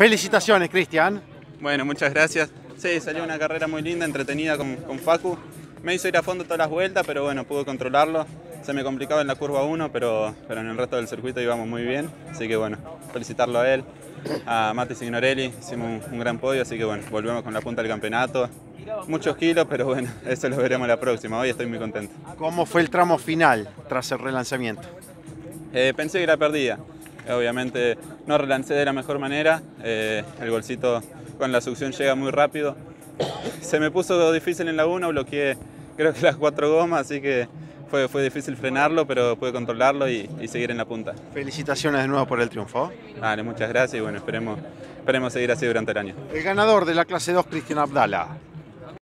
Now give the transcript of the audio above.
Felicitaciones, Cristian. Bueno, muchas gracias. Sí, salió una carrera muy linda, entretenida con Facu. Me hizo ir a fondo todas las vueltas, pero bueno, pude controlarlo. Se me complicaba en la curva 1, pero en el resto del circuito íbamos muy bien. Así que bueno, felicitarlo a él, a Mati Signorelli. Hicimos un gran podio, así que bueno, volvemos con la punta del campeonato. Muchos kilos, pero bueno, eso lo veremos la próxima. Hoy estoy muy contento. ¿Cómo fue el tramo final tras el relanzamiento? Pensé que la perdía. Obviamente no relancé de la mejor manera. El golcito con la succión llega muy rápido. Se me puso difícil en la 1, bloqueé creo que las 4 gomas, así que fue difícil frenarlo, pero pude controlarlo y seguir en la punta. Felicitaciones de nuevo por el triunfo. Vale, muchas gracias y bueno, esperemos seguir así durante el año. El ganador de la clase 2, Cristian Abdala.